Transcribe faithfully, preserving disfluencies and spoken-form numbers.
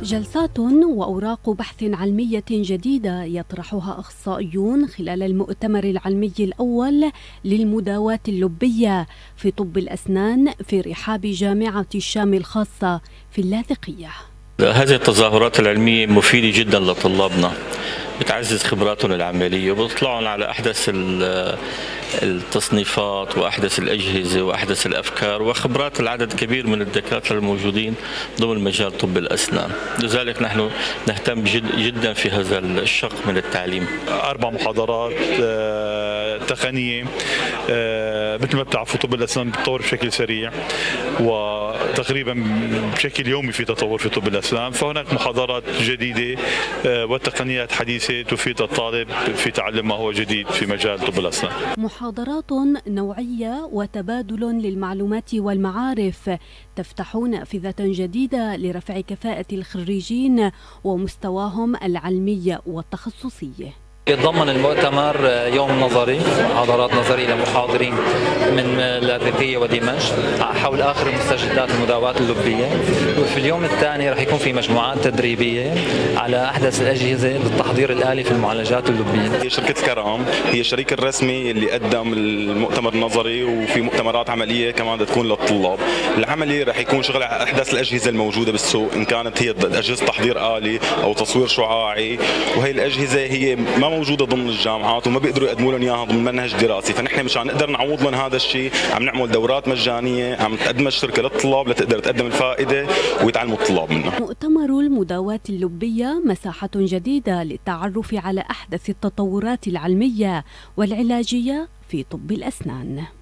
جلسات وأوراق بحث علمية جديدة يطرحها أخصائيون خلال المؤتمر العلمي الأول للمداواة اللبية في طب الأسنان في رحاب جامعة الشام الخاصة في اللاذقية. هذه التظاهرات العلمية مفيدة جدا لطلابنا، بتعزز خبراتهم العملية وبتطلعهم على أحدث التصنيفات وأحدث الأجهزة وأحدث الأفكار وخبرات العدد كبير من الدكاترة الموجودين ضمن مجال طب الأسنان. لذلك نحن نهتم جد جدا في هذا الشق من التعليم. أربع محاضرات تقنية، مثل ما بتعرفوا طب الأسنان بتطور بشكل سريع وتقريبا بشكل يومي في تطور في طب الأسنان، فهناك محاضرات جديدة وتقنيات حديثة تفيد الطالب في تعلم ما هو جديد في مجال طب الأسنان. محاضرات نوعية وتبادل للمعلومات والمعارف تفتح نافذة جديدة لرفع كفاءة الخريجين ومستواهم العلمي والتخصصي. يتضمن المؤتمر يوم نظري، محاضرات نظرية لمحاضرين من اللاذقية ودمشق حول آخر مستجدات المداواة اللبية، وفي اليوم الثاني رح يكون في مجموعات تدريبية على أحدث الأجهزة للتحضير الآلي في المعالجات اللبية. هي شركة كرام هي الشريك الرسمي اللي قدم المؤتمر النظري، وفي مؤتمرات عملية كمان تكون للطلاب. العملي رح يكون شغل على أحدث الأجهزة الموجودة بالسوق، إن كانت هي أجهزة تحضير آلي أو تصوير شعاعي، وهي الأجهزة هي ما موجوده ضمن الجامعات وما بيقدروا يقدموا لهم اياها ضمن منهج دراسي، فنحن مشان نقدر نعوض لهم هذا الشيء عم نعمل دورات مجانيه عم تقدمها الشركه للطلاب لتقدر تقدم الفائده ويتعلموا الطلاب منها. مؤتمر المداواة اللبية مساحة جديدة للتعرف على احدث التطورات العلميه والعلاجيه في طب الاسنان.